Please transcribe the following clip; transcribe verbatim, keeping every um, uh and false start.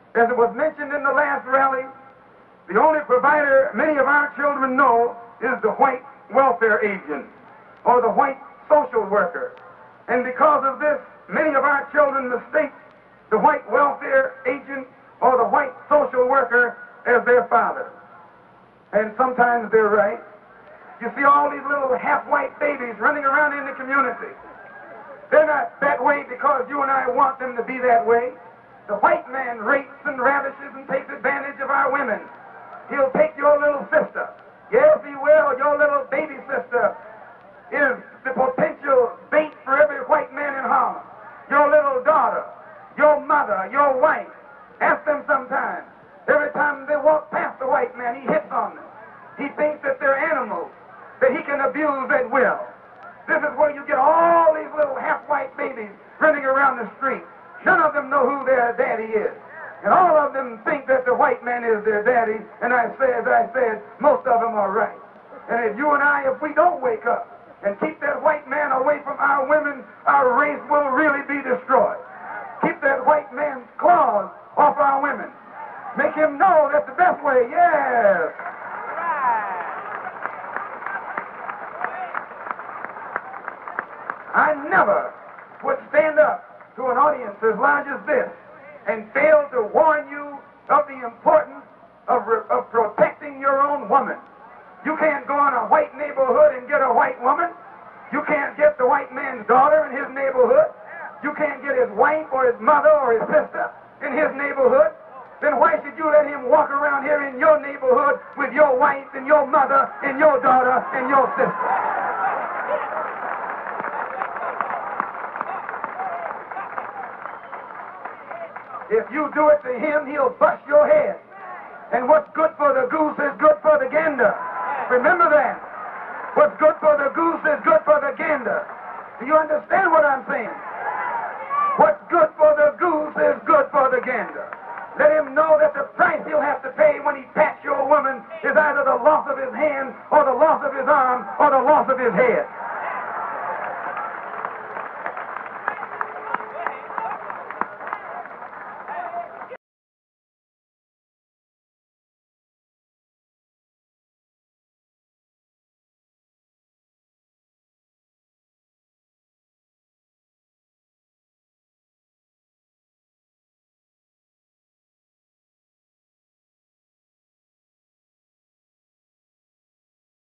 As it was mentioned in the last rally, the only provider many of our children know is the white welfare agent or the white social worker. And because of this, many of our children mistake the white welfare agent or the white social worker as their father. And sometimes they're right. You see all these little half-white babies running around in the community. They're not that way because you and I want them to be that way. The white man rapes and ravishes and takes advantage of our women. He'll take your little sister. Yes, he will. Your little baby sister is the potential bait for every white man in Harlem. Your little daughter, your mother, your wife. Ask them sometime. Every time they walk past the white man, he hits on them. He thinks that they're animals that he can abuse at will. This is where you get all these little half-white babies running around the street. None of them know who their daddy is. And all of them think that the white man is their daddy. And I say, as I said, most of them are right. And if you and I, if we don't wake up and keep that white man away from our women, our race will really be destroyed. Keep that white man's claws off our women. Make him know that the best way, yes. I never would stand up to an audience as large as this and fail to warn you of the importance of, of protecting your own woman. You can't go in a white neighborhood and get a white woman. You can't get the white man's daughter in his neighborhood. You can't get his wife or his mother or his sister in his neighborhood. Then why should you let him walk around here in your neighborhood with your wife and your mother and your daughter and your sister? If you do it to him, he'll bust your head. And what's good for the goose is good for the gander. Remember that. What's good for the goose is good for the gander. Do you understand what I'm saying? What's good for the goose is good for the gander. Let him know that the price he'll have to pay when he pats your woman is either the loss of his hand or the loss of his arm or the loss of his head.